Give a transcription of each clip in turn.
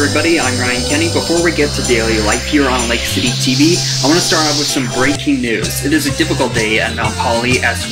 everybody, I'm Ryan Kenny. Before we get to daily life here on Lake City TV, I want to start off with some breaking news. It is a difficult day at Mount Poly as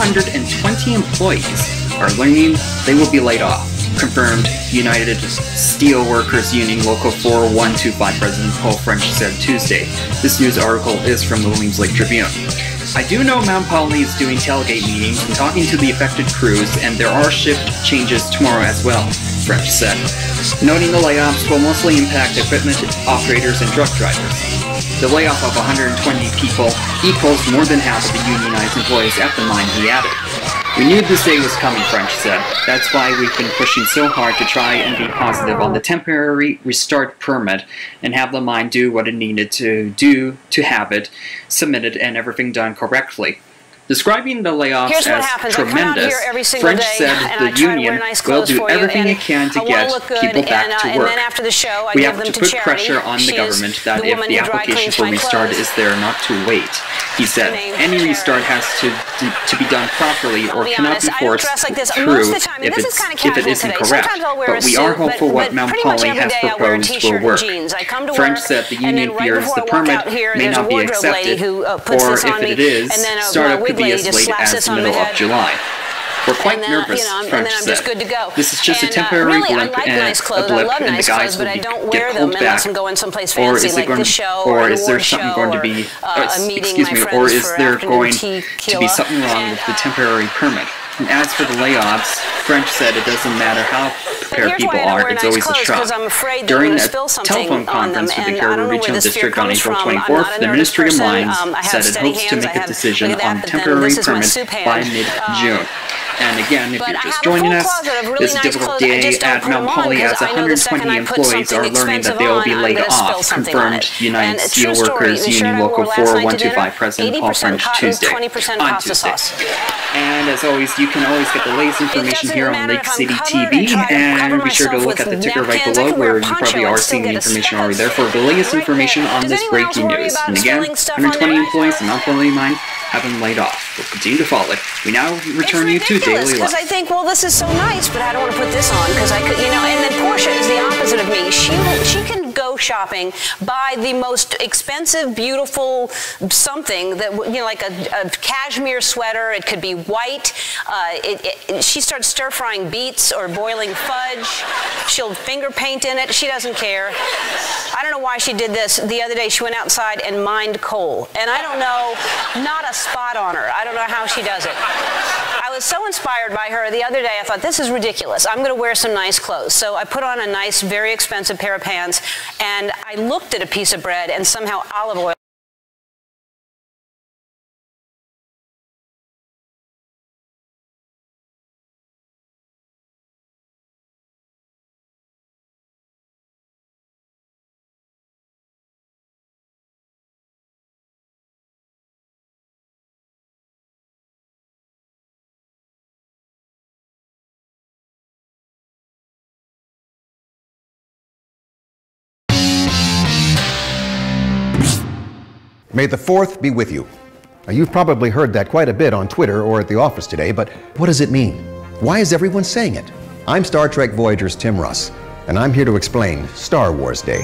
120 employees are learning they will be laid off. Confirmed United Steelworkers Union Local 4125 President Paul French said Tuesday. This news article is from the Williams Lake Tribune. I do know Mount Poly is doing tailgate meetings and talking to the affected crews, and there are shift changes tomorrow as well, French said, noting the layoffs will mostly impact equipment operators and truck drivers. The layoff of 120 people equals more than half of the unionized employees at the mine, he added. We knew this day was coming, French said. That's why we've been pushing so hard to try and be positive on the temporary restart permit and have the mine do what it needed to do to have it submitted and everything done correctly. Describing the layoffs as tremendous, French said the union will do everything it can to get people back to work. We have to put pressure on the government that if the application for restart is there, not to wait. He said, any restart has to be done properly or cannot be forced through if it isn't correct. But we are hopeful what Mount Poly has proposed will work. French said the union fears the permit may not be accepted, or if it is, startup could be as late as the middle of July. We're quite nervous, French said. This is just a temporary blip, and the guys will get pulled back, or is there something going to be, or is there going to be something wrong with the temporary permit? And as for the layoffs, French said it doesn't matter how prepared people are, it's always a shock. During a telephone conference with the Caribou Regional District on April 24th, the Ministry of Mines said it hopes to make a decision on the temporary permit by mid-June. And again, if you're just joining us, this difficult day at Mount Poly as 120 employees are learning that they will be laid off, confirmed United Steelworkers Union Local 4125 President Paul French on Tuesday. And as always, you can always get the latest information here on Lake City TV, and be sure to look at the ticker right below where you probably are seeing the information already there for the latest information on this breaking news. And again, 120 employees in Mount Poly Mine have been laid off. We'll continue to follow it. We now return you to daily life. Because I think, well, this is so nice, but I don't want to put this on because I could, and then Portia is the opposite of me. She can go shopping, buy the most expensive, beautiful something that, like a cashmere sweater. It could be white. She starts stir-frying beets or boiling fudge. She'll finger paint in it. She doesn't care. I don't know why she did this. The other day, she went outside and mined coal. And I don't know, not a spot on her. I don't know how she does it. I was so inspired by her the other day. I thought, this is ridiculous. I'm going to wear some nice clothes. So I put on a nice, very expensive pair of pants, and I looked at a piece of bread, and somehow olive oil. May the 4th be with you. Now, you've probably heard that quite a bit on Twitter or at the office today, but what does it mean? Why is everyone saying it? I'm Star Trek Voyager's Tim Russ, and I'm here to explain Star Wars Day.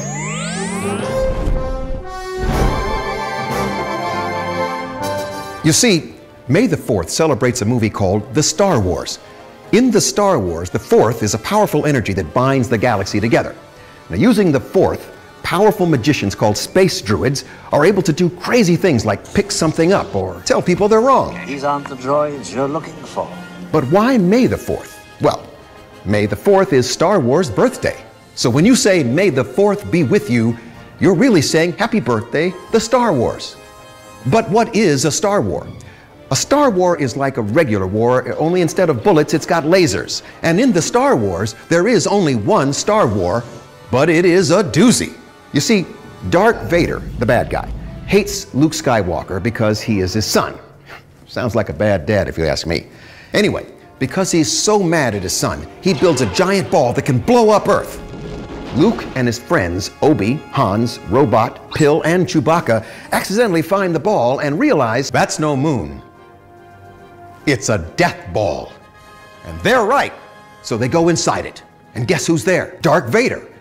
You see, May the 4th celebrates a movie called The Star Wars. In The Star Wars, the 4th is a powerful energy that binds the galaxy together. Now, using the 4th, powerful magicians called space druids are able to do crazy things like pick something up or tell people they're wrong. These aren't the droids you're looking for. But why May the 4th? Well, May the 4th is Star Wars' birthday. So when you say May the 4th be with you, you're really saying happy birthday, the Star Wars. But what is a Star War? A Star War is like a regular war, only instead of bullets, it's got lasers. And in the Star Wars, there is only one Star War, but it is a doozy. You see, Darth Vader, the bad guy, hates Luke Skywalker because he is his son. Sounds like a bad dad if you ask me. Anyway, because he's so mad at his son, he builds a giant ball that can blow up Earth. Luke and his friends, Obi, Hans, Robot, Pill, and Chewbacca, accidentally find the ball and realize that's no moon. It's a death ball. And they're right. So they go inside it. And guess who's there? Darth Vader.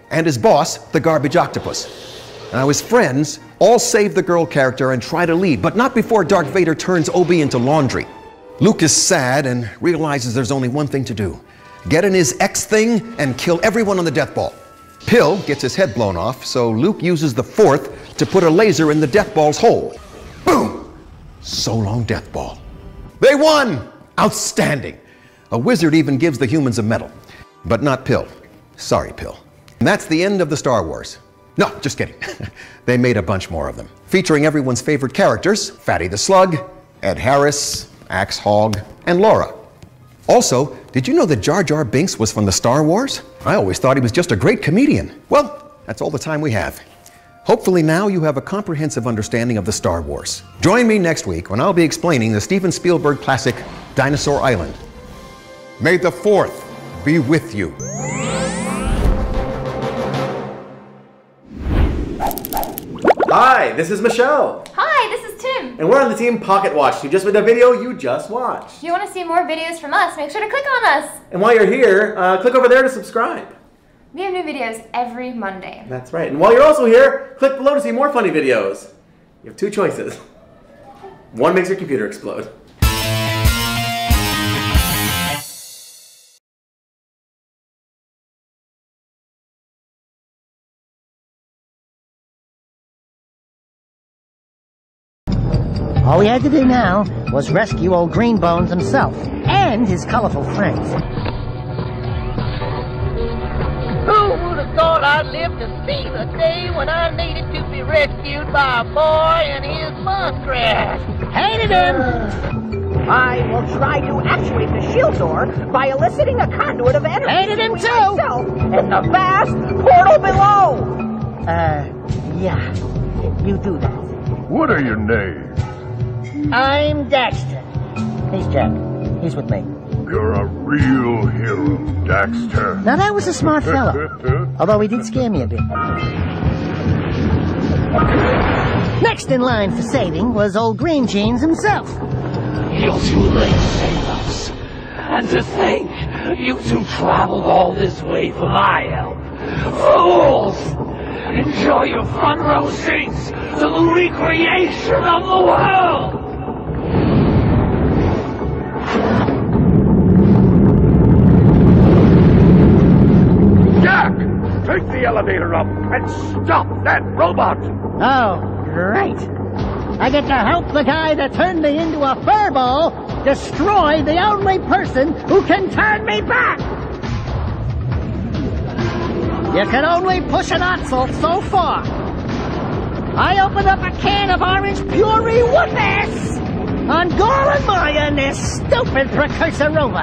and his boss, the Garbage Octopus. Now, his friends all save the girl character and try to leave, but not before Darth Vader turns Obi into laundry. Luke is sad and realizes there's only one thing to do. Get in his X-thing and kill everyone on the Death Ball. Pill gets his head blown off, so Luke uses the Force to put a laser in the Death Ball's hole. Boom! So long, Death Ball. They won! Outstanding! A wizard even gives the humans a medal. But not Pill. Sorry, Pill. And that's the end of the Star Wars. No, just kidding. They made a bunch more of them, featuring everyone's favorite characters, Fatty the Slug, Ed Harris, Axe Hog, and Laura. Also, did you know that Jar Jar Binks was from the Star Wars? I always thought he was just a great comedian. Well, that's all the time we have. Hopefully now you have a comprehensive understanding of the Star Wars. Join me next week when I'll be explaining the Steven Spielberg classic, Dinosaur Island. May the 4th be with you. Hi, this is Michelle. Hi, this is Tim. And we're on the team Pocket Watch, who just made the video you just watched. If you want to see more videos from us, make sure to click on us. And while you're here, click over there to subscribe. We have new videos every Monday. That's right. And while you're also here, click below to see more funny videos. You have two choices. One makes your computer explode. All we had to do now was rescue old Green Bones himself and his colorful friends. Who would have thought I'd live to see the day when I needed to be rescued by a boy and his muskrat? Hated him! I will try to actuate the shield door by eliciting a conduit of energy. Hated him too! Myself and the vast portal below! Yeah. You do that. What are your names? I'm Daxter. He's Jack. He's with me. You're a real hero, Daxter. Now that was a smart fellow. Although he did scare me a bit. Next in line for saving was old Green Jeans himself. You're too late to save us. And to think, you two traveled all this way for my help. Fools! Enjoy your front row seats to the recreation of the world! Jack! Take the elevator up and stop that robot! Oh, great. I get to help the guy that turned me into a furball destroy the only person who can turn me back! You can only push an Otzel so far. I opened up a can of orange puree whoopers on Gol and Maya and their stupid precursor robot.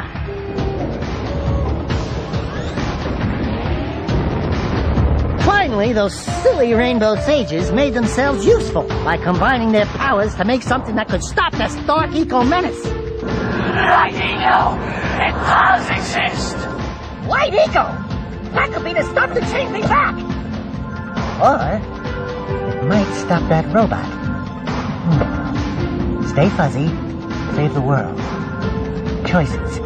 Finally, those silly rainbow sages made themselves useful by combining their powers to make something that could stop this dark eco-menace. Light Eagle! It does exist! Light Eagle! That could be the stuff to change me back! Or it might stop that robot. Stay fuzzy, save the world. Choices.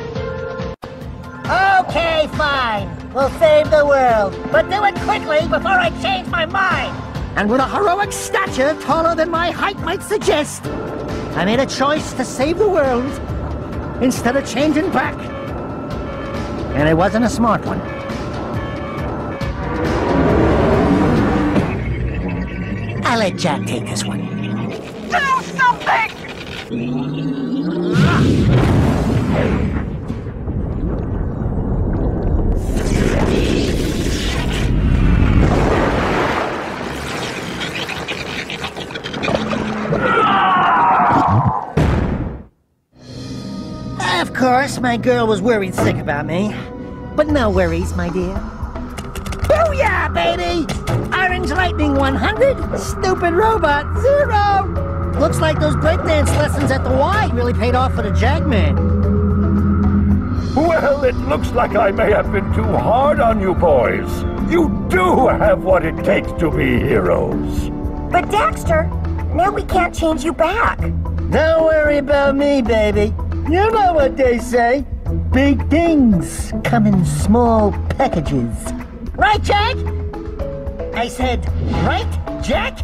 Okay, fine. We'll save the world. But do it quickly before I change my mind. And with a heroic stature taller than my height might suggest, I made a choice to save the world instead of changing back. And it wasn't a smart one. I'll let Jack take this one. Do something! Of course, my girl was worried sick about me. But no worries, my dear. Booyah, baby! Orange Lightning 100, Stupid Robot 0! Looks like those breakdance lessons at the Y really paid off for the Jagman. Well, it looks like I may have been too hard on you boys. You do have what it takes to be heroes. But Daxter, now we can't change you back. Don't worry about me, baby. You know what they say. Big things come in small packages. Right, Jack? I said, right, Jack?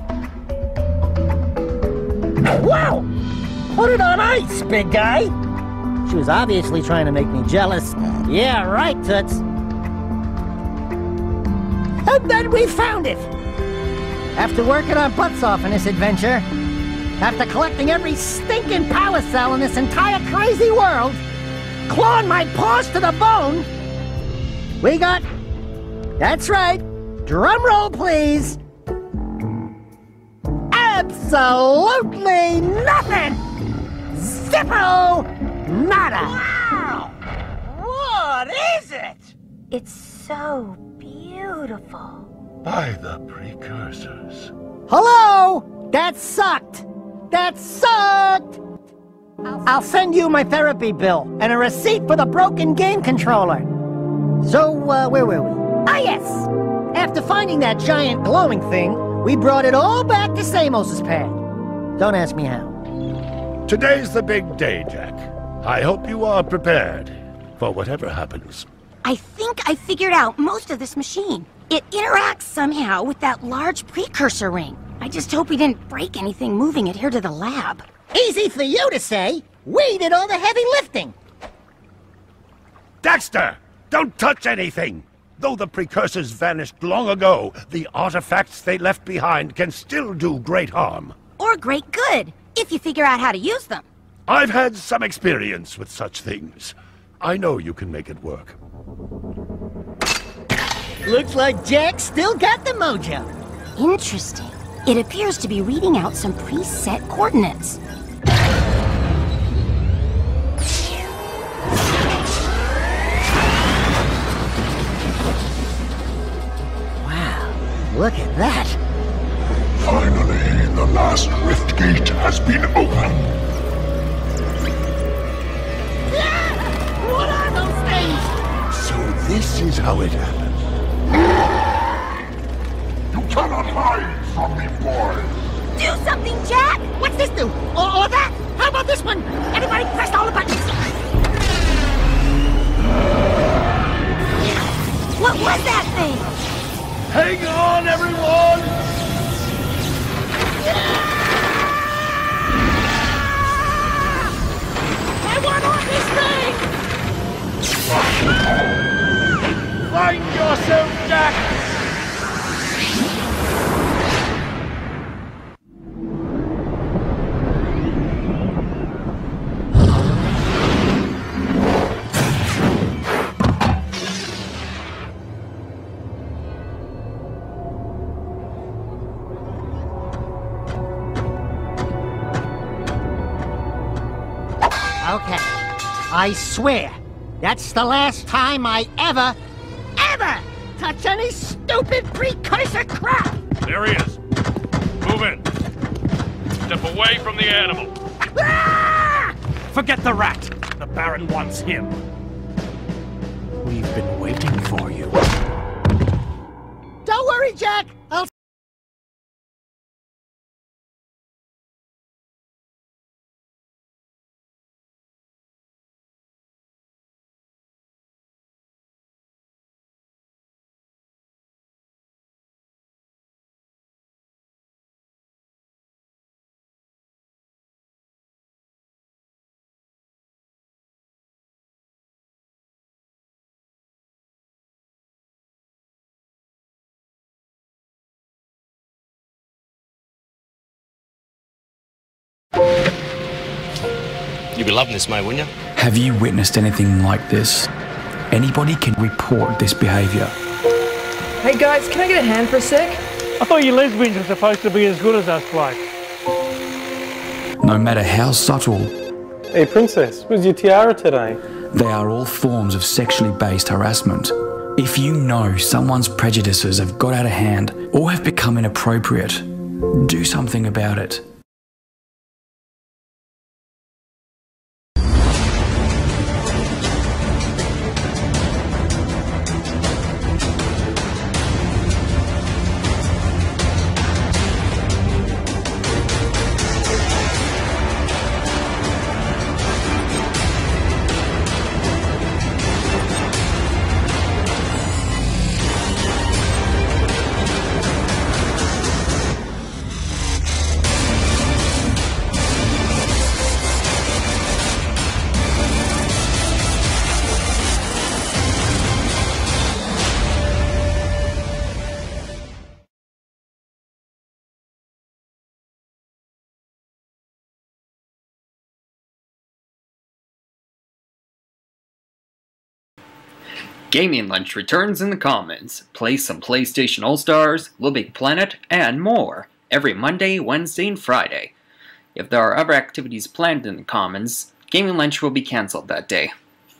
Wow! Put it on ice, big guy! She was obviously trying to make me jealous. Yeah, right, Toots. And then we found it! After working our butts off in this adventure, after collecting every stinking power cell in this entire crazy world, clawing my paws to the bone, we got... That's right. Drum roll, please. Absolutely nothing! Zippo nada! Wow! What is it? It's so beautiful. By the precursors. Hello? That sucked! That sucked! I'll send you my therapy bill and a receipt for the broken game controller. So, where were we? Ah, yes! After finding that giant glowing thing, we brought it all back to Samos's pad. Don't ask me how. Today's the big day, Jack. I hope you are prepared for whatever happens. I think I figured out most of this machine. It interacts somehow with that large precursor ring. I just hope we didn't break anything moving it here to the lab. Easy for you to say. We did all the heavy lifting. Dexter! Don't touch anything! Though the precursors vanished long ago, the artifacts they left behind can still do great harm. Or great good, if you figure out how to use them. I've had some experience with such things. I know you can make it work. Looks like Jack still got the mojo. Interesting. It appears to be reading out some preset coordinates. Wow, look at that. Finally, the last rift gate has been opened. What are those things? So this is how it happened. You cannot hide from me, boy. Do something, Jack! What's this do? Or that? How about this one? Everybody press all the buttons. What was that thing? Hang on, everyone! I want on this thing! Find yourself, Jack! Okay, I swear, that's the last time I ever touch any stupid precursor crap! There he is. Move in. Step away from the animal. Ah! Forget the rat. The Baron wants him. We've been waiting for you. Don't worry, Jack. I'll... You'd be loving this, mate, wouldn't you? Have you witnessed anything like this? Anybody can report this behaviour. Hey guys, can I get a hand for a sec? I thought you lesbians were supposed to be as good as us blokes. No matter how subtle, Hey princess, where's your tiara today? they are all forms of sexually based harassment. If you know someone's prejudices have got out of hand or have become inappropriate, do something about it. Gaming Lunch returns in the Commons. Play some PlayStation All-Stars, Little Big Planet, and more every Monday, Wednesday, and Friday. If there are other activities planned in the Commons, Gaming Lunch will be cancelled that day.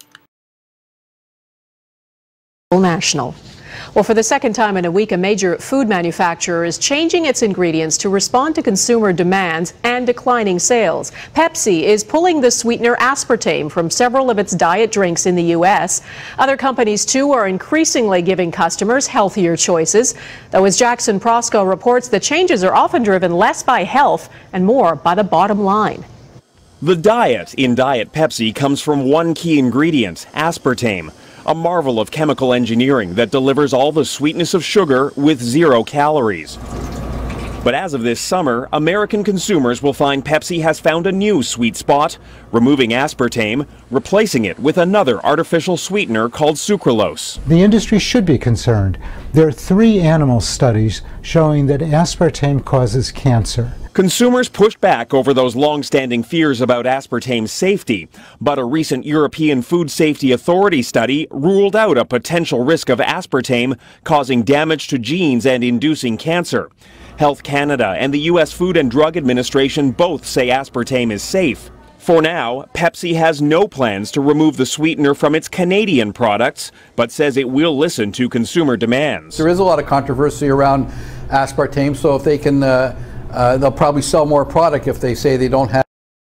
National. Well, for the second time in a week, a major food manufacturer is changing its ingredients to respond to consumer demands and declining sales. Pepsi is pulling the sweetener aspartame from several of its diet drinks in the U.S. Other companies, too, are increasingly giving customers healthier choices. Though, as Jackson Prosco reports, the changes are often driven less by health and more by the bottom line. The diet in Diet Pepsi comes from one key ingredient, aspartame. A marvel of chemical engineering that delivers all the sweetness of sugar with 0 calories. But as of this summer, American consumers will find Pepsi has found a new sweet spot, removing aspartame, replacing it with another artificial sweetener called sucralose. The industry should be concerned. There are 3 animal studies showing that aspartame causes cancer. Consumers pushed back over those long-standing fears about aspartame's safety, but a recent European Food Safety Authority study ruled out a potential risk of aspartame causing damage to genes and inducing cancer. Health Canada and the U.S. Food and Drug Administration both say aspartame is safe. For now, Pepsi has no plans to remove the sweetener from its Canadian products, but says it will listen to consumer demands. There is a lot of controversy around aspartame, so if they can they'll probably sell more product if they say they don't have.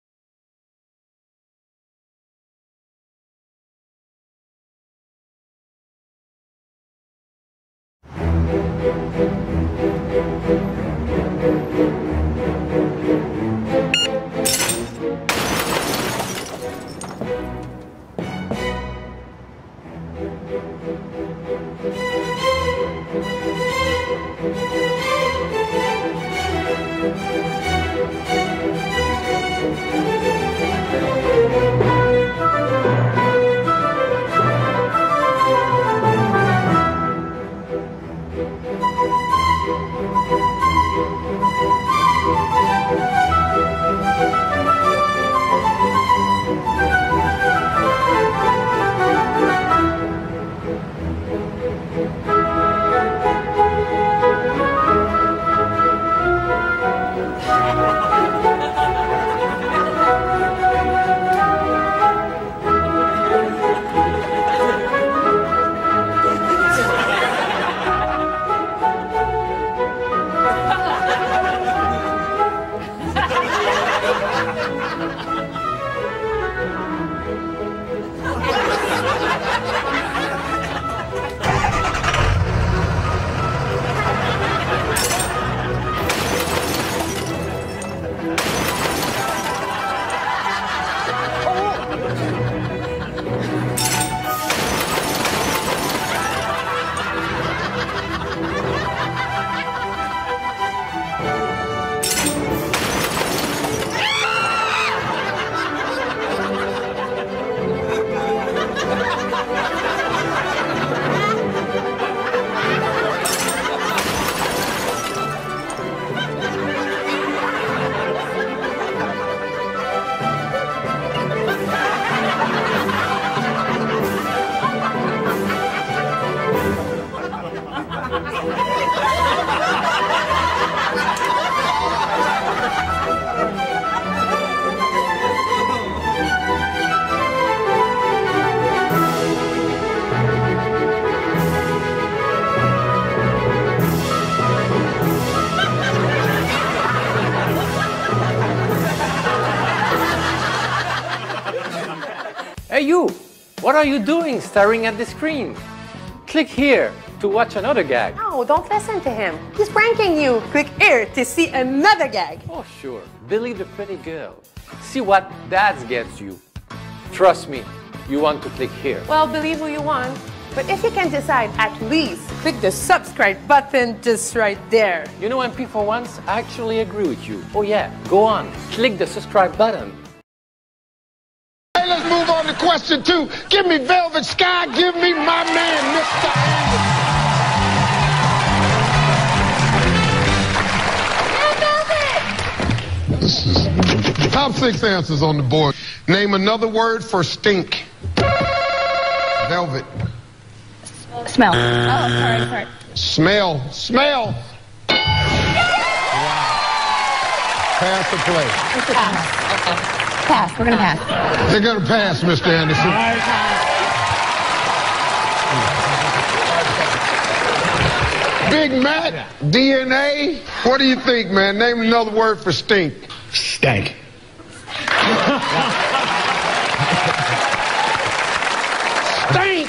Hey you! What are you doing staring at the screen? Click here to watch another gag. No, don't listen to him. He's pranking you. Click here to see another gag. Oh sure, believe the pretty girl. See what that gets you. Trust me, you want to click here. Well, believe who you want. But if you can decide, at least click the subscribe button just right there. You know, MP, for once, I actually agree with you. Oh yeah, go on, click the subscribe button. Hey, let's move on to question 2. Give me Velvet Sky, give me my man, Mr. Anderson. This is top 6 answers on the board. Name another word for stink. Velvet. Smell. Oh, sorry. Smell. Pass or play? Pass. We're gonna pass. They're gonna pass, Mr. Anderson. Big Mac, DNA. What do you think, man? Name another word for stink. Stank. Stink.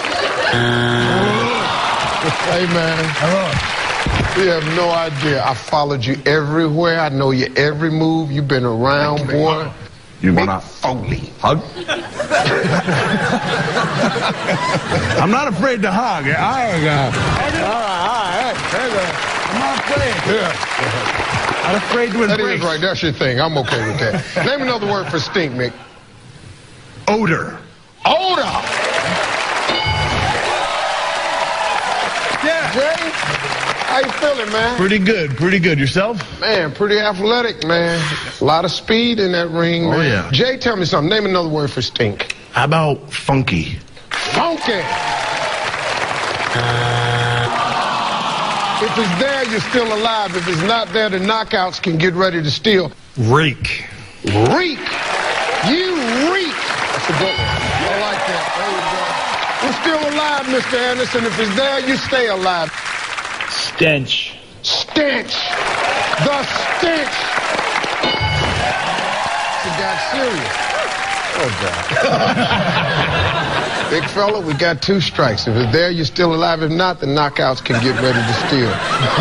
Hey, man. You have no idea. I followed you everywhere. I know your every move. You've been around, boy. You wanna Foley. hug? I'm not afraid to hug. I'm not afraid. Yeah. I'm afraid to embrace. That is right. That's your thing. I'm okay with that. Name another word for stink, Mick. Odor. Odor. Yeah. Jay, how you feeling, man? Pretty good. Yourself? Man, pretty athletic, man. A lot of speed in that ring, man. Oh, yeah. Jay, tell me something. Name another word for stink. How about funky? Funky. If it's there, you're still alive. If it's not there, the knockouts can get ready to steal. Reek. Reek. You reek. That's a good one. I like that. There you go. We're still alive, Mr. Anderson. If it's there, you stay alive. Stench. Stench. The stench. It got serious. Oh, God. Big fella, we got 2 strikes. If it's there, you're still alive. If not, the knockouts can get ready to steal.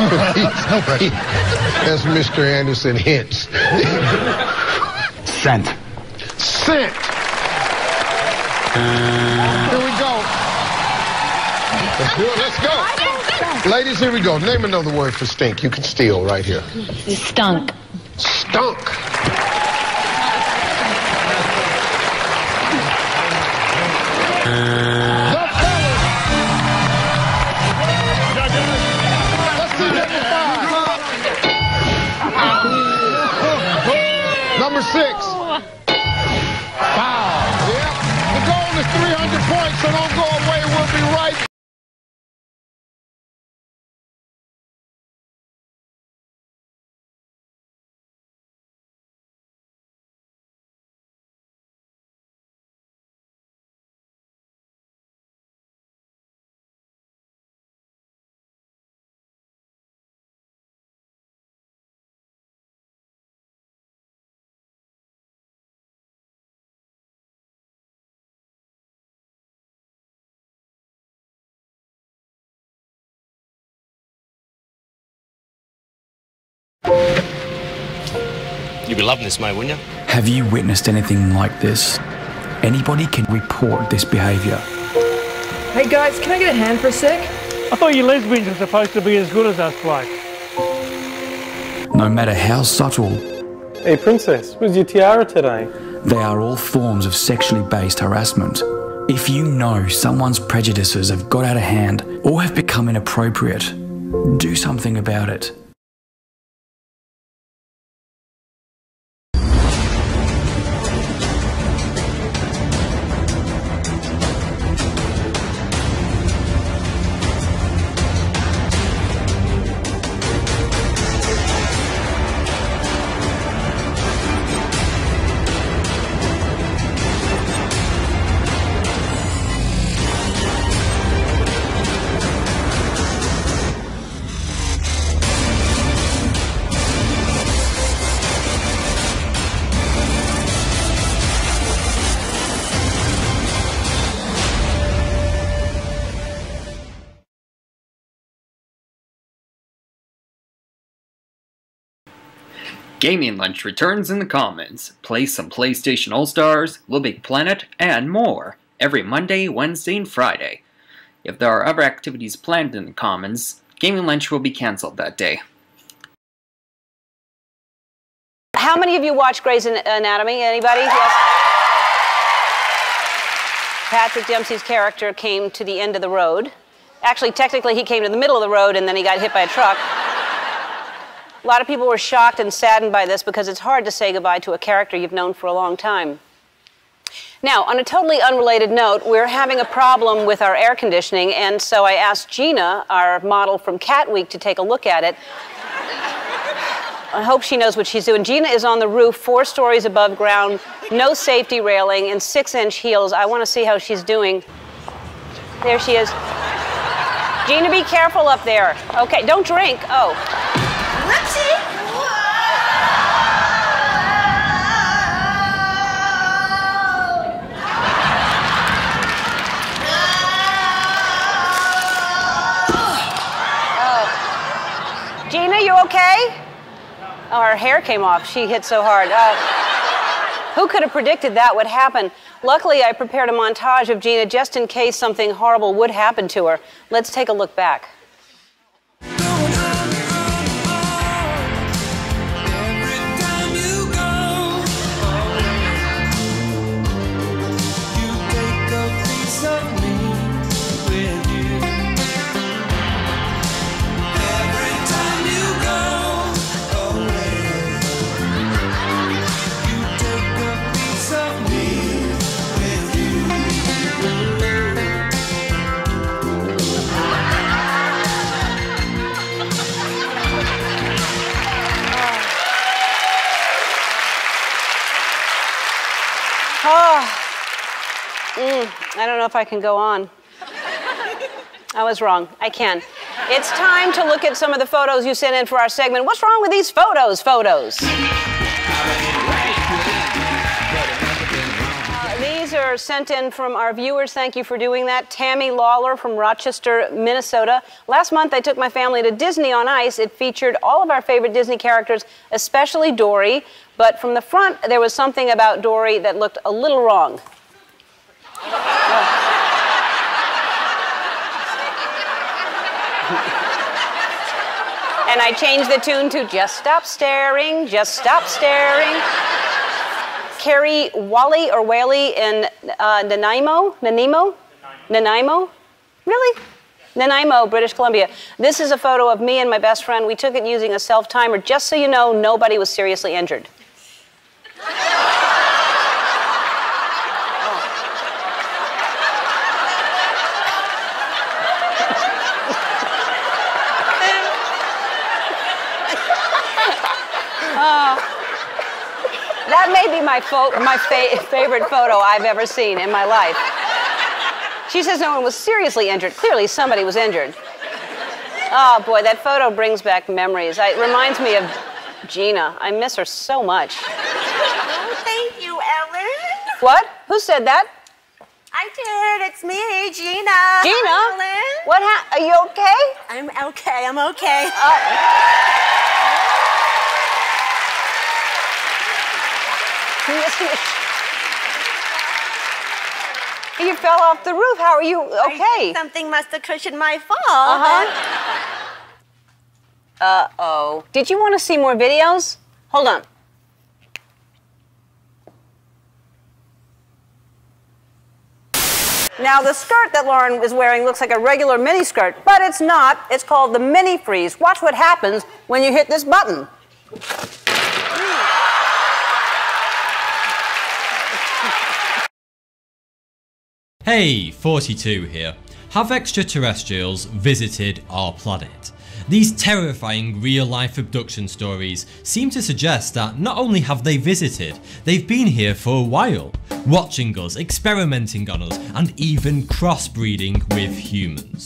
That's Mr. Anderson hints. Scent. Scent. Here we go. Let's do it. Let's go. Ladies, here we go. Name another word for stink. You can steal right here. Stunk. Stunk. Number 6. Foul. Yep. The goal is 300 points, so don't go away. We'll be right back. You'd be loving this, mate, wouldn't you? Have you witnessed anything like this? Anybody can report this behaviour. Hey guys, can I get a hand for a sec? I thought you lesbians were supposed to be as good as us blokes. No matter how subtle, Hey princess, where's your tiara today? they are all forms of sexually based harassment. If you know someone's prejudices have got out of hand or have become inappropriate, do something about it. Gaming Lunch returns in the Commons. Play some PlayStation All-Stars, Little Big Planet, and more every Monday, Wednesday, and Friday. If there are other activities planned in the Commons, Gaming Lunch will be cancelled that day. How many of you watch Grey's Anatomy? Anybody? Yes. Patrick Dempsey's character came to the end of the road. Actually, technically, he came to the middle of the road and then he got hit by a truck. A lot of people were shocked and saddened by this because it's hard to say goodbye to a character you've known for a long time. Now, on a totally unrelated note, we're having a problem with our air conditioning, and so I asked Gina, our model from Cat Week, to take a look at it. I hope she knows what she's doing. Gina is on the roof, 4 stories above ground, no safety railing, and 6-inch heels. I want to see how she's doing. There she is. Gina, be careful up there. Okay, don't drink. Oh. Gina, you okay? Oh, her hair came off. She hit so hard. Who could have predicted that would happen? Luckily, I prepared a montage of Gina just in case something horrible would happen to her. Let's take a look back. I don't know if I can go on. I was wrong. I can. It's time to look at some of the photos you sent in for our segment. What's wrong with these photos? These are sent in from our viewers. Thank you for doing that. Tammy Lawler from Rochester, Minnesota. Last month, I took my family to Disney on Ice. It featured all of our favorite Disney characters, especially Dory. But from the front, there was something about Dory that looked a little wrong. And I changed the tune to Just Stop Staring, Just Stop Staring. Carrie Wally or Whaley in Nanaimo? Really? Nanaimo, British Columbia. This is a photo of me and my best friend. We took it using a self-timer. Just so you know, nobody was seriously injured. That may be my favorite photo I've ever seen in my life. She says no one was seriously injured. Clearly, somebody was injured. Oh, boy, that photo brings back memories. It reminds me of Gina. I miss her so much. Oh, thank you, Ellen. What? Who said that? I did. It's me, Gina. Gina? Hi, Ellen. What happened? Are you okay? I'm okay. I'm okay. You fell off the roof. How are you? Okay. Something must have cushioned my fall. Uh-oh. Did you want to see more videos? Hold on. Now, the skirt that Lauren is wearing looks like a regular mini skirt, but it's not. It's called the Mini Freeze. Watch what happens when you hit this button. Hey, 42 here. Have extraterrestrials visited our planet? These terrifying real-life abduction stories seem to suggest that not only have they visited, they've been here for a while, watching us, experimenting on us, and even crossbreeding with humans.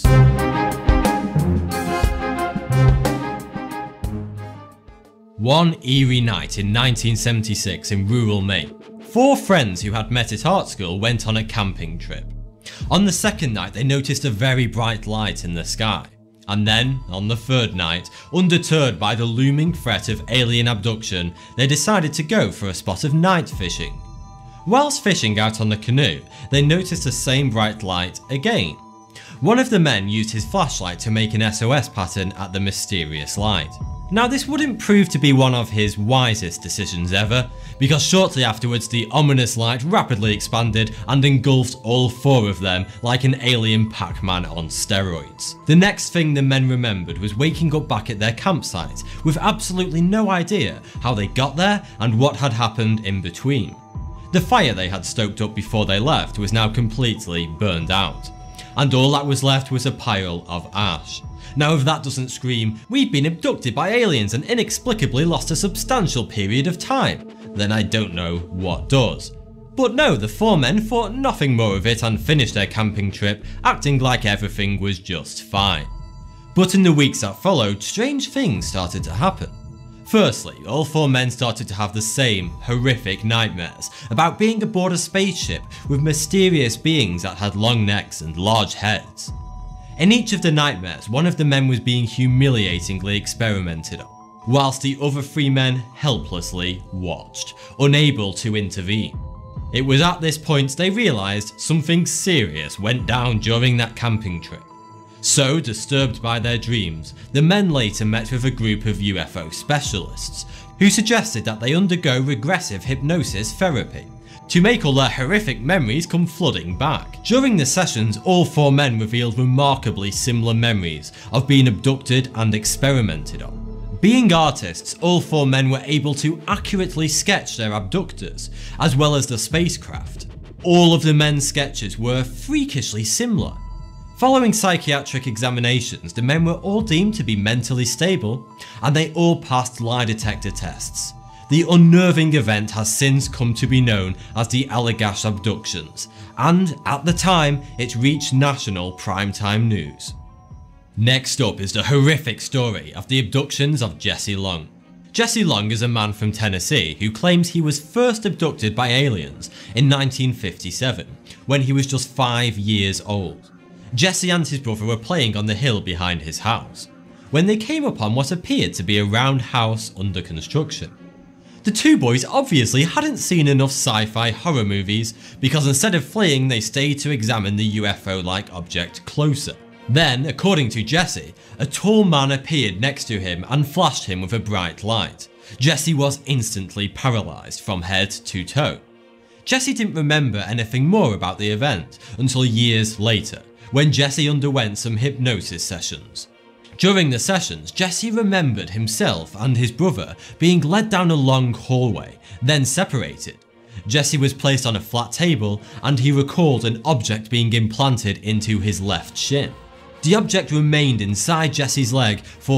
One eerie night in 1976 in rural Maine, 4 friends who had met at art school went on a camping trip. On the second night, they noticed a very bright light in the sky. And then, on the third night, undeterred by the looming threat of alien abduction, they decided to go for a spot of night fishing. Whilst fishing out on the canoe, they noticed the same bright light again. One of the men used his flashlight to make an SOS pattern at the mysterious light. Now, this wouldn't prove to be one of his wisest decisions ever, because shortly afterwards the ominous light rapidly expanded and engulfed all 4 of them like an alien Pac-Man on steroids. The next thing the men remembered was waking up back at their campsite with absolutely no idea how they got there and what had happened in between. The fire they had stoked up before they left was now completely burned out, and all that was left was a pile of ash. Now if that doesn't scream, we've been abducted by aliens and inexplicably lost a substantial period of time, then I don't know what does. But no, the four men thought nothing more of it and finished their camping trip, acting like everything was just fine. But in the weeks that followed, strange things started to happen. Firstly, all four men started to have the same horrific nightmares about being aboard a spaceship with mysterious beings that had long necks and large heads. In each of the nightmares, one of the men was being humiliatingly experimented on, whilst the other three men helplessly watched, unable to intervene. It was at this point they realised something serious went down during that camping trip. So, disturbed by their dreams, the men later met with a group of UFO specialists, who suggested that they undergo regressive hypnosis therapy, to make all their horrific memories come flooding back. During the sessions, all four men revealed remarkably similar memories of being abducted and experimented on. Being artists, all four men were able to accurately sketch their abductors, as well as the spacecraft. All of the men's sketches were freakishly similar. Following psychiatric examinations, the men were all deemed to be mentally stable, and they all passed lie detector tests. The unnerving event has since come to be known as the Allagash abductions, and at the time, it reached national primetime news. Next up is the horrific story of the abductions of Jesse Long. Jesse Long is a man from Tennessee who claims he was first abducted by aliens in 1957, when he was just 5 years old. Jesse and his brother were playing on the hill behind his house, when they came upon what appeared to be a round house under construction. The two boys obviously hadn't seen enough sci-fi horror movies, because instead of fleeing they stayed to examine the UFO-like object closer. Then, according to Jesse, a tall man appeared next to him and flashed him with a bright light. Jesse was instantly paralysed from head to toe. Jesse didn't remember anything more about the event until years later, when Jesse underwent some hypnosis sessions. During the sessions, Jesse remembered himself and his brother being led down a long hallway, then separated. Jesse was placed on a flat table and he recalled an object being implanted into his left shin. The object remained inside Jesse's leg for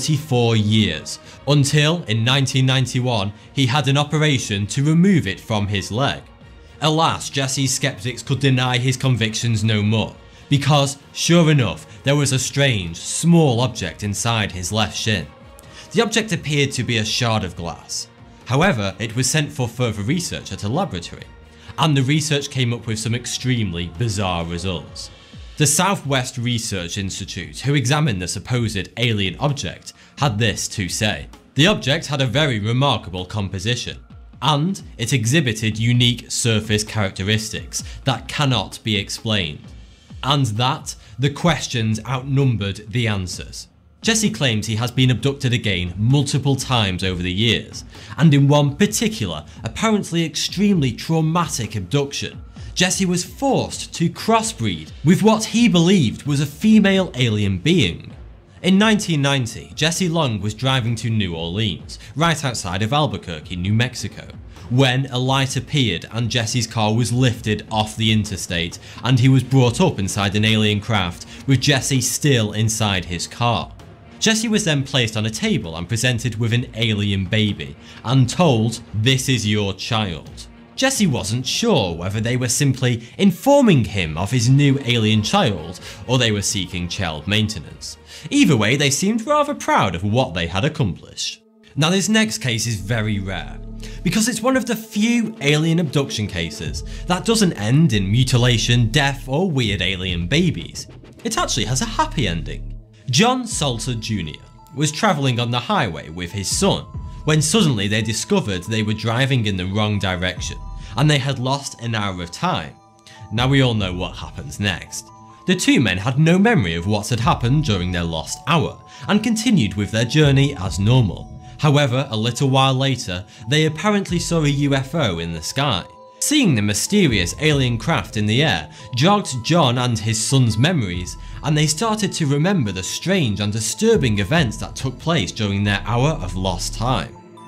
34 years, until in 1991 he had an operation to remove it from his leg. Alas, Jesse's skeptics could deny his convictions no more, because, sure enough, there was a strange, small object inside his left shin. The object appeared to be a shard of glass. However, it was sent for further research at a laboratory, and the research came up with some extremely bizarre results. The Southwest Research Institute, who examined the supposed alien object, had this to say. The object had a very remarkable composition, and it exhibited unique surface characteristics that cannot be explained. And that the questions outnumbered the answers. Jesse claims he has been abducted again multiple times over the years, and in one particular, apparently extremely traumatic abduction, Jesse was forced to crossbreed with what he believed was a female alien being. In 1990, Jesse Long was driving to New Orleans, right outside of Albuquerque, New Mexico, when a light appeared and Jesse's car was lifted off the interstate and he was brought up inside an alien craft with Jesse still inside his car. Jesse was then placed on a table and presented with an alien baby and told, "This is your child." Jesse wasn't sure whether they were simply informing him of his new alien child or they were seeking child maintenance. Either way, they seemed rather proud of what they had accomplished. Now this next case is very rare, because it's one of the few alien abduction cases that doesn't end in mutilation, death or weird alien babies. It actually has a happy ending. John Salter Jr. was travelling on the highway with his son when suddenly they discovered they were driving in the wrong direction and they had lost an hour of time. Now we all know what happens next. The two men had no memory of what had happened during their lost hour and continued with their journey as normal. However, a little while later, they apparently saw a UFO in the sky. Seeing the mysterious alien craft in the air jogged John and his son's memories, and they started to remember the strange and disturbing events that took place during their hour of lost time.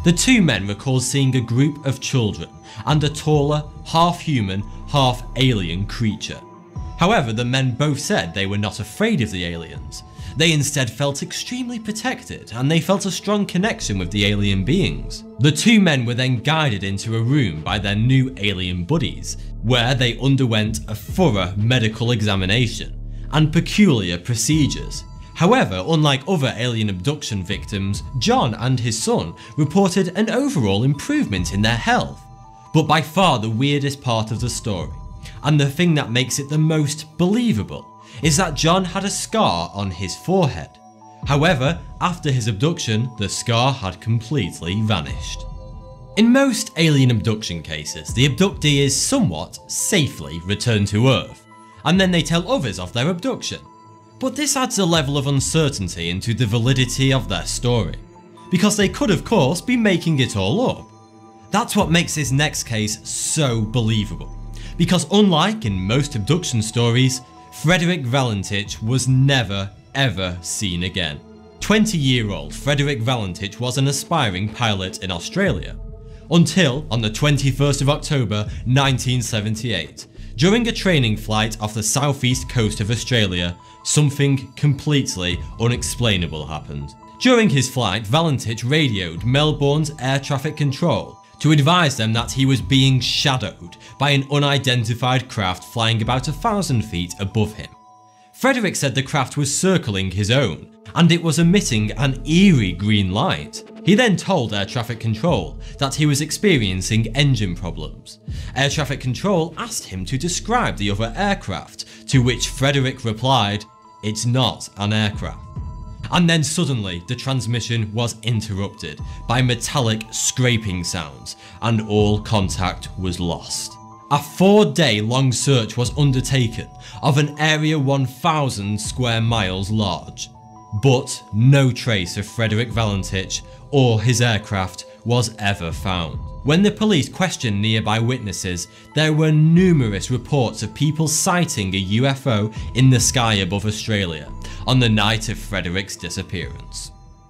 The two men recalled seeing a group of children and a taller, half-human, half-alien creature. However, the men both said they were not afraid of the aliens. They instead felt extremely protected, and they felt a strong connection with the alien beings. The two men were then guided into a room by their new alien buddies, where they underwent a thorough medical examination and peculiar procedures. However, unlike other alien abduction victims, John and his son reported an overall improvement in their health. But by far the weirdest part of the story, and the thing that makes it the most believable, is that John had a scar on his forehead. However, after his abduction, the scar had completely vanished. In most alien abduction cases, the abductee is somewhat safely returned to Earth, and then they tell others of their abduction. But this adds a level of uncertainty into the validity of their story, because they could of course be making it all up. That's what makes this next case so believable, because unlike in most abduction stories, Frederick Valentich was never ever seen again. 20-year-old Frederick Valentich was an aspiring pilot in Australia, until on the 21st of October 1978, during a training flight off the southeast coast of Australia, something completely unexplainable happened. During his flight, Valentich radioed Melbourne's air traffic control to advise them that he was being shadowed by an unidentified craft flying about 1,000 feet above him. Frederick said the craft was circling his own, and it was emitting an eerie green light. He then told air traffic control that he was experiencing engine problems. Air traffic control asked him to describe the other aircraft, to which Frederick replied, "It's not an aircraft." And then suddenly the transmission was interrupted by metallic scraping sounds, and all contact was lost. A 4-day long search was undertaken of an area 1,000 square miles large, but no trace of Frederick Valentich or his aircraft was ever found. When the police questioned nearby witnesses, there were numerous reports of people sighting a UFO in the sky above Australia on the night of Frederick's disappearance.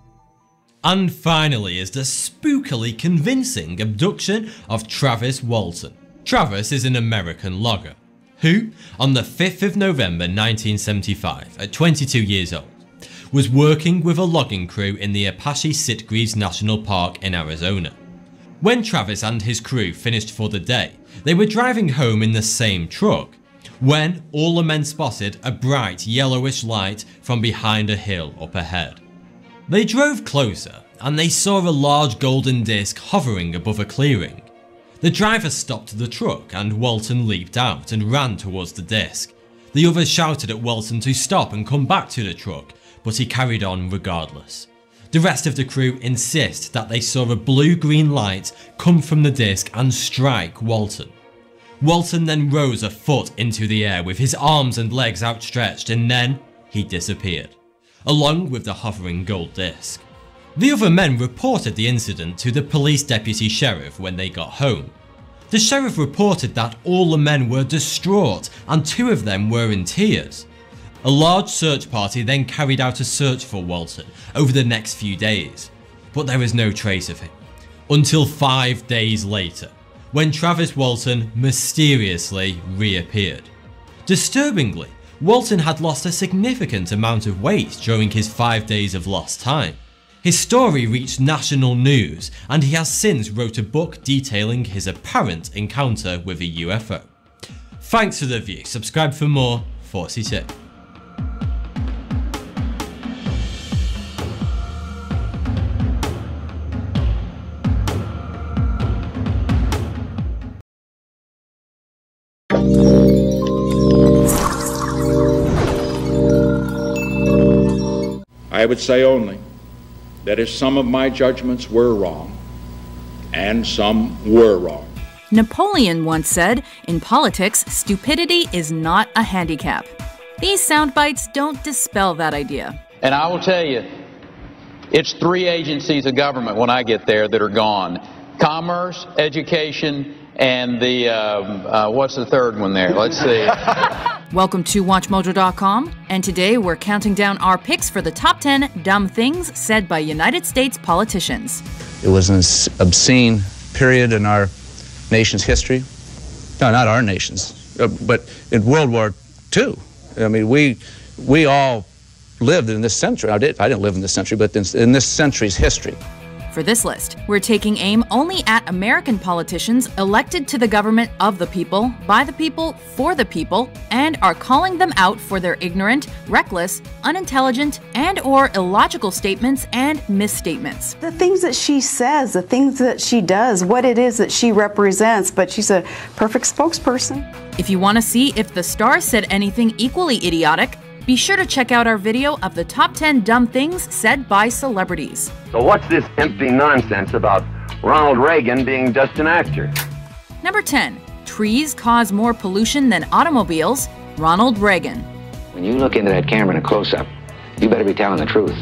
And finally is the spookily convincing abduction of Travis Walton. Travis is an American logger who, on the 5th of November 1975, at 22 years old, was working with a logging crew in the Apache Sitgreaves National Park in Arizona. When Travis and his crew finished for the day, they were driving home in the same truck, when all the men spotted a bright yellowish light from behind a hill up ahead. They drove closer and they saw a large golden disc hovering above a clearing. The driver stopped the truck and Walton leaped out and ran towards the disc. The others shouted at Walton to stop and come back to the truck, but he carried on regardless. The rest of the crew insist that they saw a blue-green light come from the disc and strike Walton. Walton then rose a foot into the air with his arms and legs outstretched, and then he disappeared, along with the hovering gold disc. The other men reported the incident to the police deputy sheriff when they got home. The sheriff reported that all the men were distraught and 2 of them were in tears. A large search party then carried out a search for Walton over the next few days, but there was no trace of him, until 5 days later, when Travis Walton mysteriously reappeared. Disturbingly, Walton had lost a significant amount of weight during his 5 days of lost time. His story reached national news, and he has since wrote a book detailing his apparent encounter with a UFO. Thanks for the view, subscribe for more. 42. I would say only that if some of my judgments were wrong, and some were wrong. Napoleon once said, "In politics, stupidity is not a handicap." These sound bites don't dispel that idea. And I will tell you, it's 3 agencies of government when I get there that are gone: commerce, education, And the, what's the third one there? Let's see. Welcome to WatchMojo.com, and today we're counting down our picks for the top 10 dumb things said by United States politicians. It was an obscene period in our nation's history. No, not our nation's, but in World War II. I mean, we all lived in this century. I didn't live in this century, but in this century's history. For this list, we're taking aim only at American politicians elected to the government of the people, by the people, for the people, and are calling them out for their ignorant, reckless, unintelligent, and/or illogical statements and misstatements. The things that she says, the things that she does, what it is that she represents, but she's a perfect spokesperson. If you want to see if the stars said anything equally idiotic, be sure to check out our video of the top 10 dumb things said by celebrities. So what's this empty nonsense about Ronald Reagan being just an actor? Number 10. Trees cause more pollution than automobiles. Ronald Reagan. When you look into that camera in a close-up, you better be telling the truth,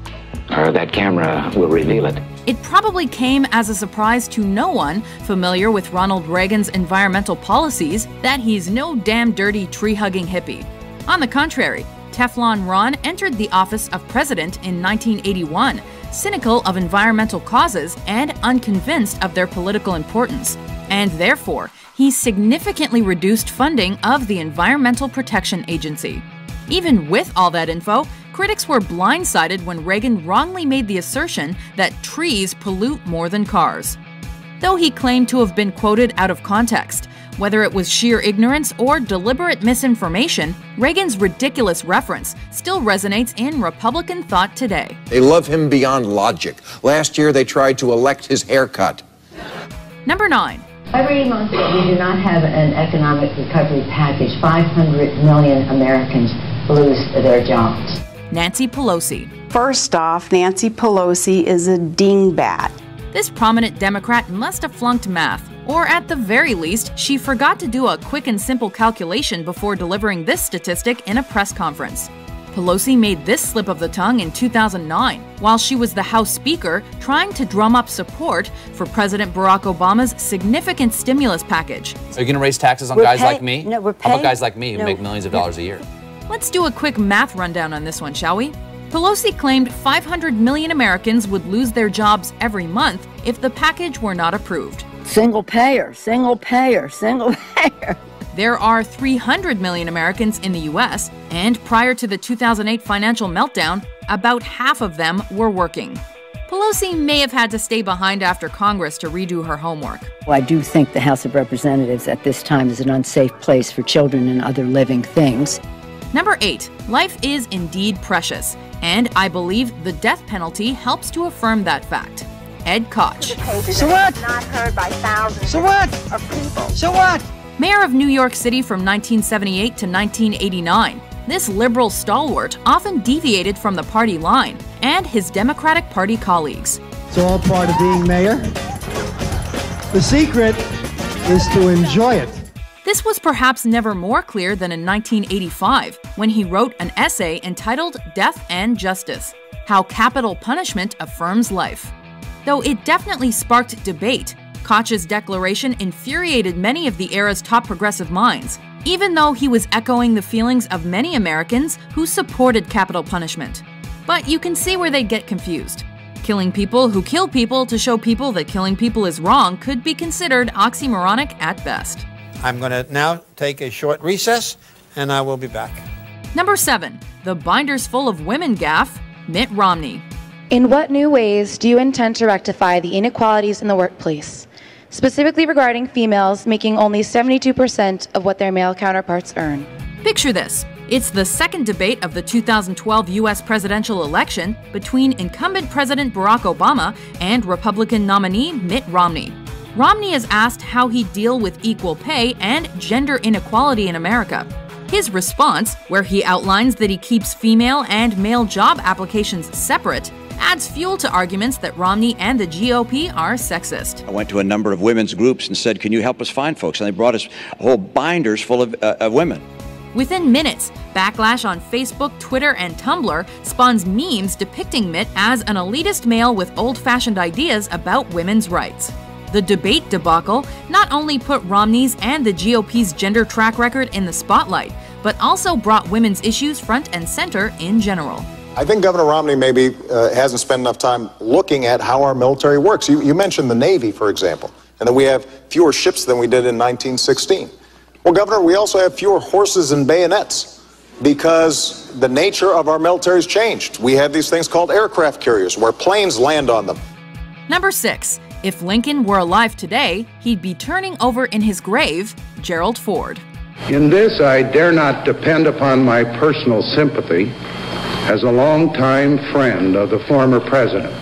or that camera will reveal it. It probably came as a surprise to no one familiar with Ronald Reagan's environmental policies that he's no damn dirty tree-hugging hippie. On the contrary, Teflon Ron entered the office of president in 1981, cynical of environmental causes and unconvinced of their political importance. And therefore, he significantly reduced funding of the Environmental Protection Agency. Even with all that info, critics were blindsided when Reagan wrongly made the assertion that trees pollute more than cars. Though he claimed to have been quoted out of context, whether it was sheer ignorance or deliberate misinformation, Reagan's ridiculous reference still resonates in Republican thought today. They love him beyond logic. Last year they tried to elect his haircut. Number 9. Every month that we do not have an economic recovery package, 500 million Americans lose their jobs. Nancy Pelosi. First off, Nancy Pelosi is a dingbat. This prominent Democrat must have flunked math, or at the very least, she forgot to do a quick and simple calculation before delivering this statistic in a press conference. Pelosi made this slip of the tongue in 2009, while she was the House Speaker trying to drum up support for President Barack Obama's significant stimulus package. Are you going to raise taxes on guys like me? No, we're How about guys like me who make millions of dollars a year? Let's do a quick math rundown on this one, shall we? Pelosi claimed 500 million Americans would lose their jobs every month if the package were not approved. Single payer, single payer, single payer. There are 300 million Americans in the U.S., and prior to the 2008 financial meltdown, about half of them were working. Pelosi may have had to stay behind after Congress to redo her homework. Well, I do think the House of Representatives at this time is an unsafe place for children and other living things. Number 8. Life is indeed precious, and I believe the death penalty helps to affirm that fact. Ed Koch. So what? Not heard by thousands So what? of people. So what? Mayor of New York City from 1978 to 1989, this liberal stalwart often deviated from the party line and his Democratic Party colleagues. It's all part of being mayor. The secret is to enjoy it. This was perhaps never more clear than in 1985, when he wrote an essay entitled Death and Justice: How Capital Punishment Affirms Life. Though it definitely sparked debate, Koch's declaration infuriated many of the era's top progressive minds, even though he was echoing the feelings of many Americans who supported capital punishment. But you can see where they'd get confused. Killing people who kill people to show people that killing people is wrong could be considered oxymoronic at best. I'm going to now take a short recess, and I will be back. Number 7. The binders full of women gaffe, Mitt Romney. In what new ways do you intend to rectify the inequalities in the workplace, specifically regarding females making only 72% of what their male counterparts earn? Picture this. It's the second debate of the 2012 U.S. presidential election between incumbent President Barack Obama and Republican nominee Mitt Romney. Romney is asked how he'd deal with equal pay and gender inequality in America. His response, where he outlines that he keeps female and male job applications separate, adds fuel to arguments that Romney and the GOP are sexist. I went to a number of women's groups and said, can you help us find folks? And they brought us whole binders full of women. Within minutes, backlash on Facebook, Twitter, and Tumblr spawns memes depicting Mitt as an elitist male with old-fashioned ideas about women's rights. The debate debacle not only put Romney's and the GOP's gender track record in the spotlight, but also brought women's issues front and center in general. I think Governor Romney maybe hasn't spent enough time looking at how our military works. You mentioned the Navy, for example, and that we have fewer ships than we did in 1916. Well, Governor, we also have fewer horses and bayonets because the nature of our military has changed. We have these things called aircraft carriers where planes land on them. Number 6. If Lincoln were alive today, he'd be turning over in his grave Gerald Ford. In this, I dare not depend upon my personal sympathy as a longtime friend of the former president,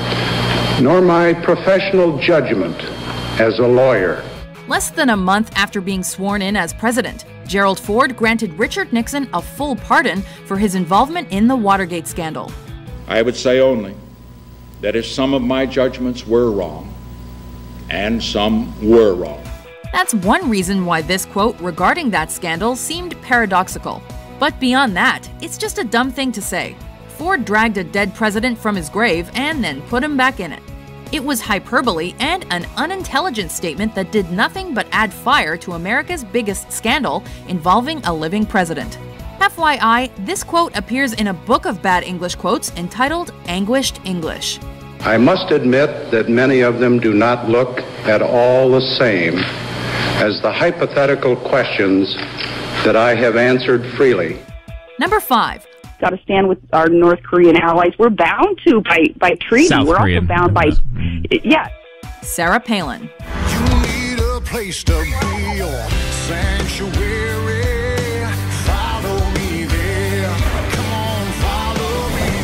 nor my professional judgment as a lawyer. Less than a month after being sworn in as president, Gerald Ford granted Richard Nixon a full pardon for his involvement in the Watergate scandal. I would say only that if some of my judgments were wrong, and some were wrong. That's one reason why this quote regarding that scandal seemed paradoxical. But beyond that, it's just a dumb thing to say. Ford dragged a dead president from his grave and then put him back in it. It was hyperbole and an unintelligent statement that did nothing but add fire to America's biggest scandal involving a living president. FYI, this quote appears in a book of bad English quotes entitled Anguished English. I must admit that many of them do not look at all the same as the hypothetical questions that I have answered freely. Number 5. Got to stand with our North Korean allies. We're bound to by treaty. South We're Korean. also bound by, yeah. Sarah Palin. You need a place to be your sanctuary. Follow me there. Come on, follow me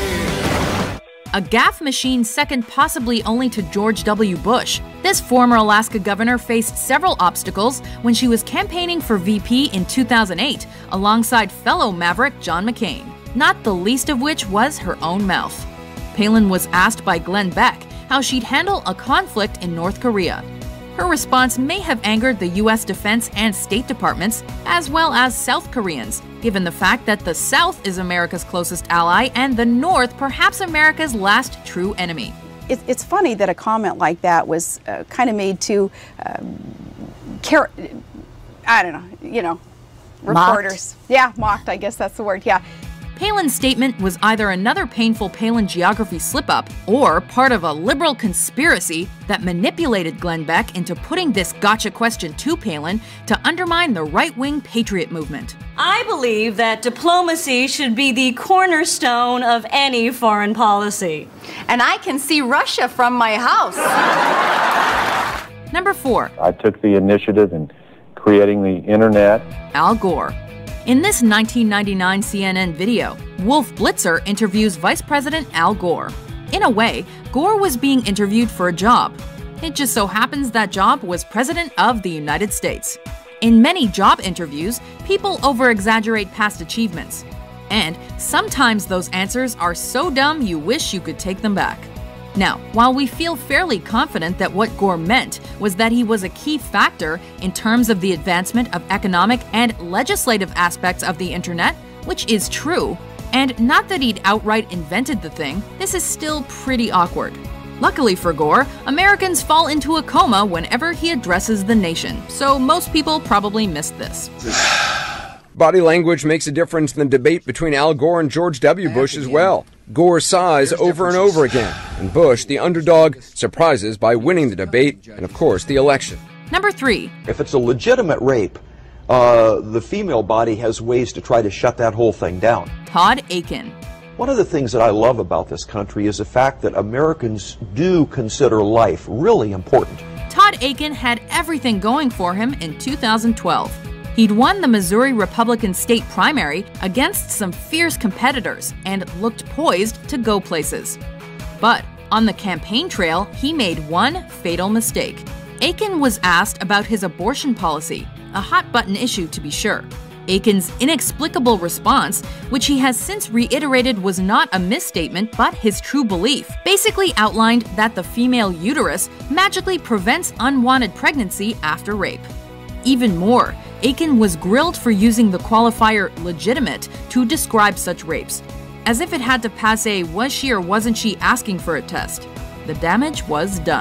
there. A gaffe machine second possibly only to George W. Bush, this former Alaska governor faced several obstacles when she was campaigning for VP in 2008 alongside fellow maverick John McCain, not the least of which was her own mouth. Palin was asked by Glenn Beck how she'd handle a conflict in North Korea. Her response may have angered the U.S. Defense and State Departments, as well as South Koreans, given the fact that the South is America's closest ally and the North perhaps America's last true enemy. It's funny that a comment like that was kind of made to, I don't know, reporters. Mocked. Yeah, mocked, I guess that's the word, yeah. Palin's statement was either another painful Palin geography slip-up or part of a liberal conspiracy that manipulated Glenn Beck into putting this gotcha question to Palin to undermine the right-wing patriot movement. I believe that diplomacy should be the cornerstone of any foreign policy. And I can see Russia from my house. Number 4. I took the initiative in creating the internet. Al Gore. In this 1999 CNN video, Wolf Blitzer interviews Vice President Al Gore. In a way, Gore was being interviewed for a job. It just so happens that job was President of the United States. In many job interviews, people over-exaggerate past achievements. And sometimes those answers are so dumb you wish you could take them back. Now, while we feel fairly confident that what Gore meant was that he was a key factor in terms of the advancement of economic and legislative aspects of the internet, which is true, and not that he'd outright invented the thing, this is still pretty awkward. Luckily for Gore, Americans fall into a coma whenever he addresses the nation, so most people probably missed this. Body language makes a difference in the debate between Al Gore and George W. Bush as well. Gore sighs over and over again, and Bush, the underdog, surprises by winning the debate and, of course, the election. Number 3. If it's a legitimate rape, the female body has ways to try to shut that whole thing down. Todd Akin. One of the things that I love about this country is the fact that Americans do consider life really important. Todd Akin had everything going for him in 2012. He'd won the Missouri Republican state primary against some fierce competitors and looked poised to go places. But on the campaign trail, he made one fatal mistake. Akin was asked about his abortion policy, a hot-button issue to be sure. Akin's inexplicable response, which he has since reiterated was not a misstatement but his true belief, basically outlined that the female uterus magically prevents unwanted pregnancy after rape. Even more, Akin was grilled for using the qualifier legitimate to describe such rapes, as if it had to pass a was she or wasn't she asking for it test. The damage was done.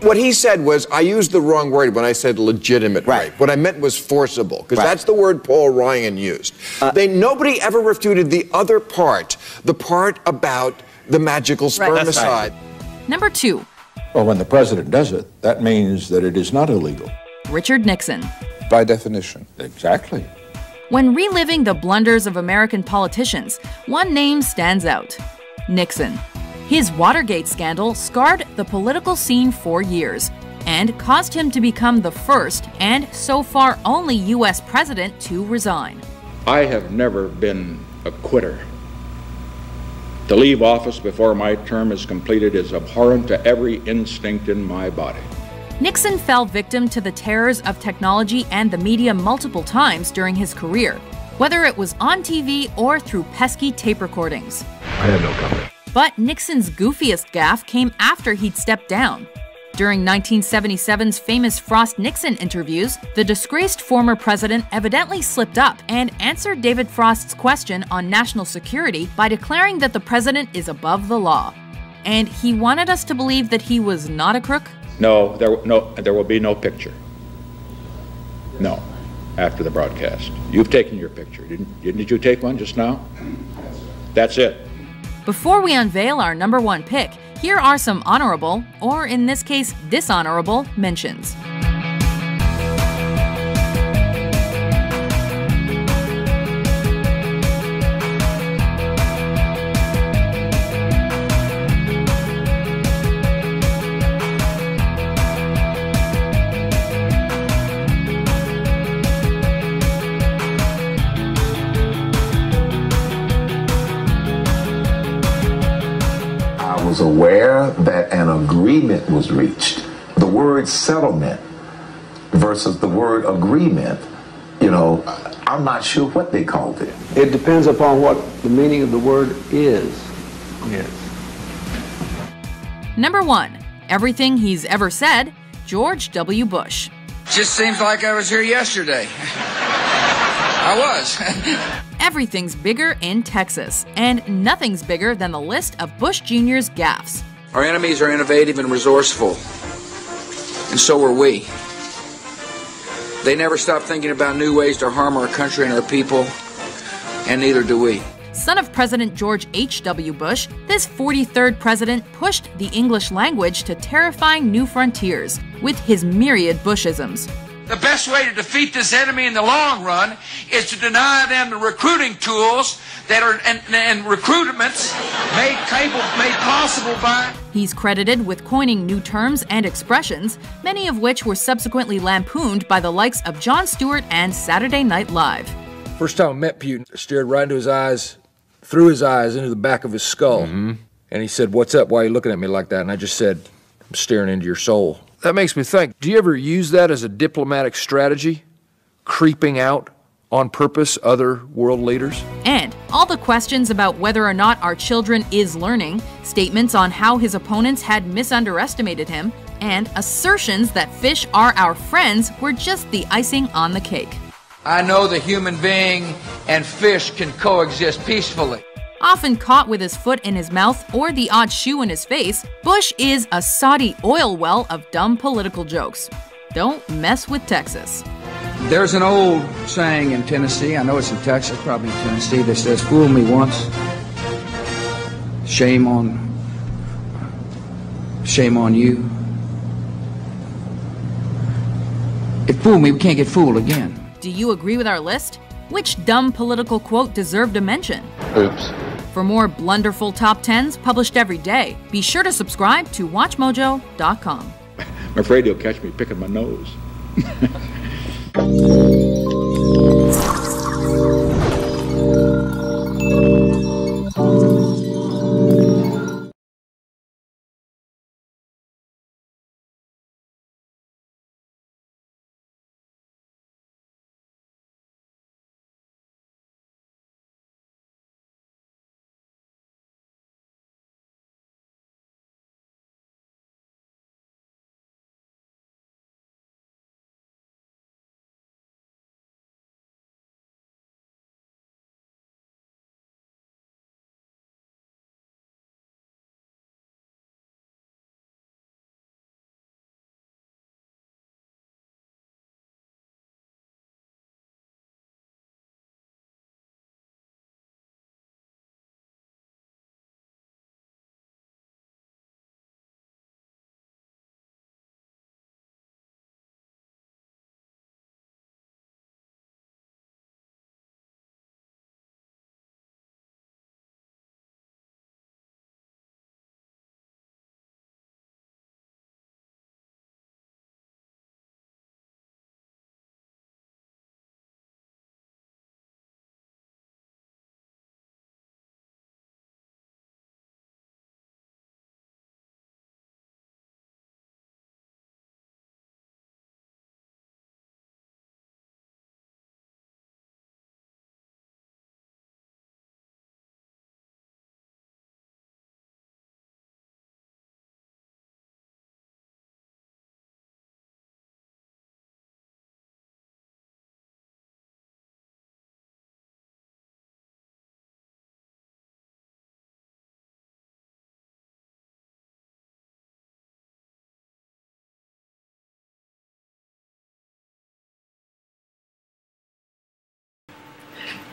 what he said was, I used the wrong word when I said legitimate rape. What I meant was forcible, because that's the word Paul Ryan used. Nobody ever refuted the other part, the part about the magical spermicide. Number 2. Well, when the president does it, that means that it is not illegal. Richard Nixon. By definition. Exactly. When reliving the blunders of American politicians, one name stands out: Nixon. His Watergate scandal scarred the political scene for years and caused him to become the first and so far only U.S. president to resign. I have never been a quitter. To leave office before my term is completed is abhorrent to every instinct in my body. Nixon fell victim to the terrors of technology and the media multiple times during his career, whether it was on TV or through pesky tape recordings. I have no comment. But Nixon's goofiest gaffe came after he'd stepped down. During 1977's famous Frost-Nixon interviews, the disgraced former president evidently slipped up and answered David Frost's question on national security by declaring that the president is above the law. And he wanted us to believe that he was not a crook? No, there will be no picture. No, after the broadcast. You've taken your picture. Didn't you take one just now? That's it. Before we unveil our number 1 pick, here are some honorable, or in this case, dishonorable, mentions. I was aware that an agreement was reached. The word settlement versus the word agreement, I'm not sure what they called it. It depends upon what the meaning of the word is. Yes. Number 1. Everything he's ever said, George W. Bush. Just seems like I was here yesterday. I was. Everything's bigger in Texas, and nothing's bigger than the list of Bush Jr.'s gaffes. Our enemies are innovative and resourceful, and so are we. They never stop thinking about new ways to harm our country and our people, and neither do we. Son of President George H.W. Bush, this 43rd president pushed the English language to terrifying new frontiers with his myriad Bushisms. The best way to defeat this enemy in the long run is to deny them the recruiting tools that are and recruitments made possible by. He's credited with coining new terms and expressions, many of which were subsequently lampooned by the likes of Jon Stewart and Saturday Night Live. First time I met Putin, I stared right into his eyes, through his eyes into the back of his skull. And he said, "What's up? Why are you looking at me like that?" And I just said, "I'm staring into your soul." That makes me think, do you ever use that as a diplomatic strategy? Creeping out on purpose other world leaders? And all the questions about whether or not our children is learning, statements on how his opponents had misunderestimated him, and assertions that fish are our friends were just the icing on the cake. I know the human being and fish can coexist peacefully. Often caught with his foot in his mouth or the odd shoe in his face, Bush is a Saudi oil well of dumb political jokes. Don't mess with Texas. There's an old saying in Tennessee, I know it's in Texas, probably in Tennessee, that says, "Fool me once, shame on you." If fool me, we can't get fooled again. Do you agree with our list? Which dumb political quote deserved a mention? Oops. For more blunderful top 10s published every day, be sure to subscribe to WatchMojo.com. I'm afraid you'll catch me picking my nose.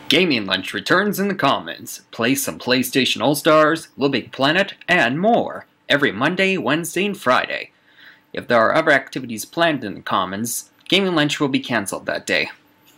Gaming Lunch returns in the Commons. Play some PlayStation All-Stars, Little Big Planet, and more every Monday, Wednesday, and Friday. If there are other activities planned in the Commons, Gaming Lunch will be cancelled that day.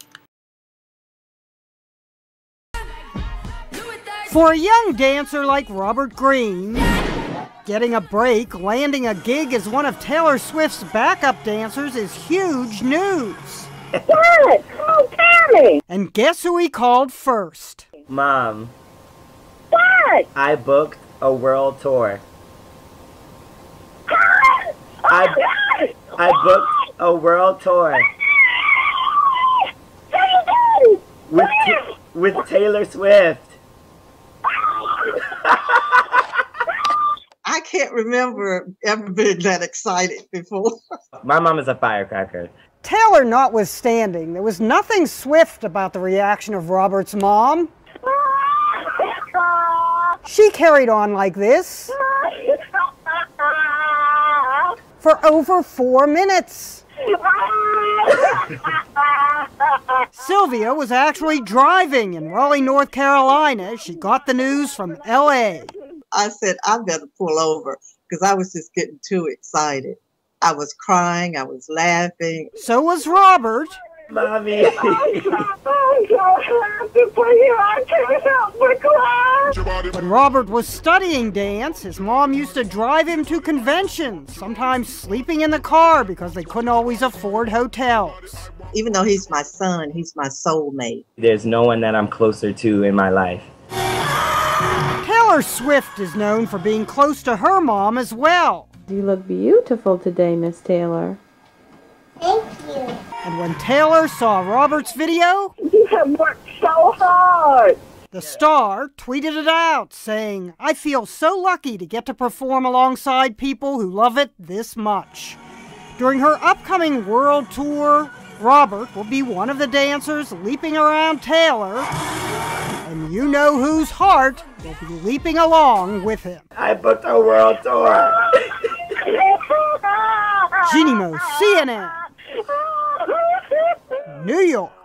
For a young dancer like Robert Greene, getting a break, landing a gig as one of Taylor Swift's backup dancers is huge news. What? Oh, Tammy! And guess who he called first? Mom. What? I booked a world tour. I booked a world tour. With Taylor Swift. I can't remember ever being that excited before. My mom is a firecracker. Taylor notwithstanding, there was nothing swift about the reaction of Robert's mom. She carried on like this for over 4 minutes. Sylvia was actually driving in Raleigh, North Carolina. She got the news from L.A. I said, I better pull over because I was just getting too excited. I was crying, I was laughing. So was Robert. Mommy. When Robert was studying dance, his mom used to drive him to conventions, sometimes sleeping in the car because they couldn't always afford hotels. Even though he's my son, he's my soulmate. There's no one that I'm closer to in my life. Taylor Swift is known for being close to her mom as well. You look beautiful today, Miss Taylor. Thank you. And when Taylor saw Robert's video, you have worked so hard. The star tweeted it out, saying, I feel so lucky to get to perform alongside people who love it this much. During her upcoming world tour, Robert will be one of the dancers leaping around Taylor, and you know whose heart will be leaping along with him. I booked a world tour. Jeannie Mo, CNN, New York.